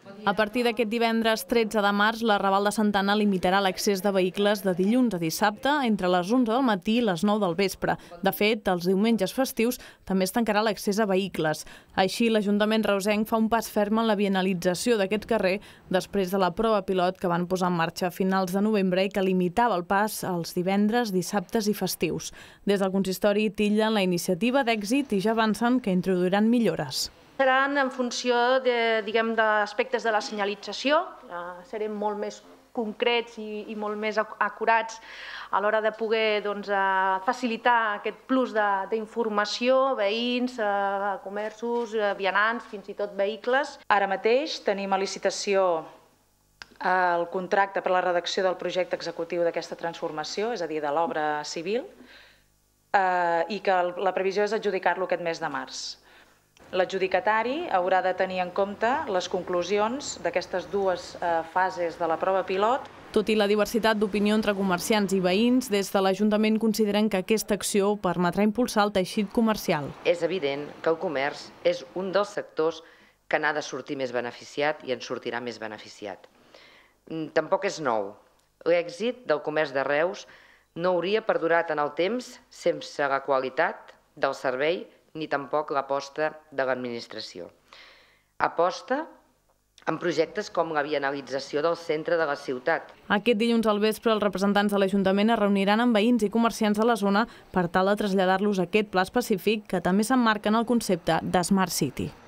A partir d'aquest divendres 13 de març, la Raval de Santa Anna limitarà l'accés de vehicles de dilluns a dissabte entre les 11 del matí i les 9 del vespre. De fet, els diumenges festius també es tancarà l'accés a vehicles. Així, l'Ajuntament reusenc fa un pas ferm en la vianalització d'aquest carrer després de la prova pilot que van posar en marxa a finals de novembre i que limitava el pas els divendres, dissabtes i festius. Des del consistori titllen la iniciativa d'èxit i ja avancen que introduiran millores. Seran en funció d'aspectes de la senyalització, serem molt més concrets i molt més acurats a l'hora de poder facilitar aquest plus d'informació a veïns, comerços, vianants, fins i tot vehicles. Ara mateix tenim a licitació el contracte per a la redacció del projecte executiu d'aquesta transformació, és a dir, de l'obra civil, i que la previsió és adjudicar-lo aquest mes de març. L'adjudicatari haurà de tenir en compte les conclusions d'aquestes dues fases de la prova pilot. Tot i la diversitat d'opinió entre comerciants i veïns, des de l'Ajuntament consideren que aquesta acció permetrà impulsar el teixit comercial. És evident que el comerç és un dels sectors que n'ha de sortir més beneficiat i en sortirà més beneficiat. Tampoc és nou. L'èxit del comerç de Reus no hauria perdurat en el temps sense la qualitat del servei ni tampoc l'aposta de l'administració. Aposta en projectes com la vianalització del centre de la ciutat. Aquest dilluns al vespre, els representants de l'Ajuntament es reuniran amb veïns i comerciants de la zona per tal de traslladar-los aquest pla específic que també s'emmarca en el concepte de Smart City.